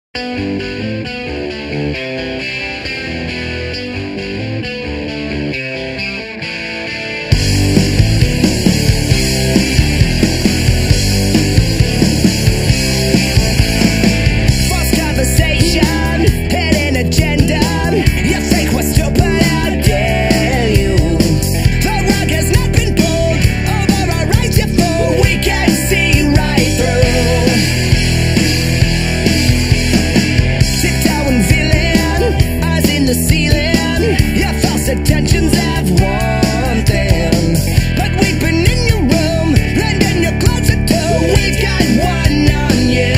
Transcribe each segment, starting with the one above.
Attentions have one thing, but we've been in your room, lending your closet too. We've got one on you.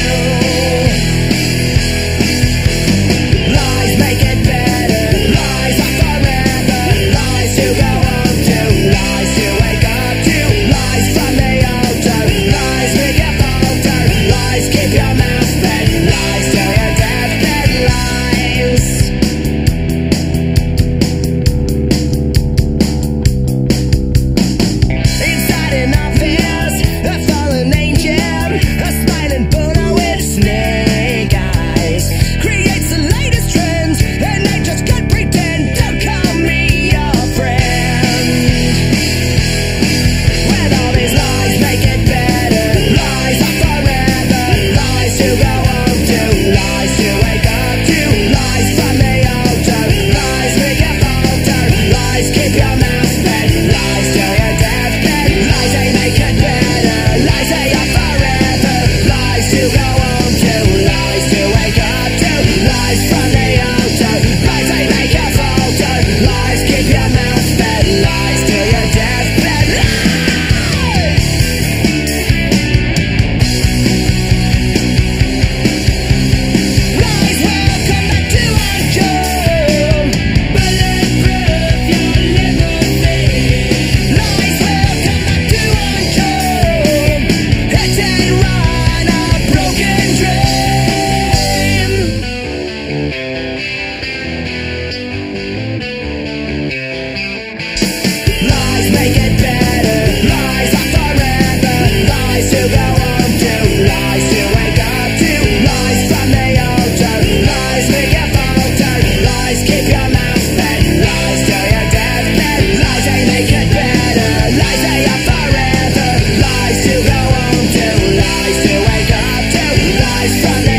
Lies make it better, lies are forever, lies to go on to, lies to wake up to, lies from the altar, lies make you falter, lies keep your mouth fed, lies till your deathbed, lies. Make it better, lies are forever, lies to go on to, lies to wake up to, lies from the altar, lies make you falter, lies keep your mouth fed, lies till your deathbed, lies they make it better, lies they are forever, lies to go on to, lies to wake up to, lies from the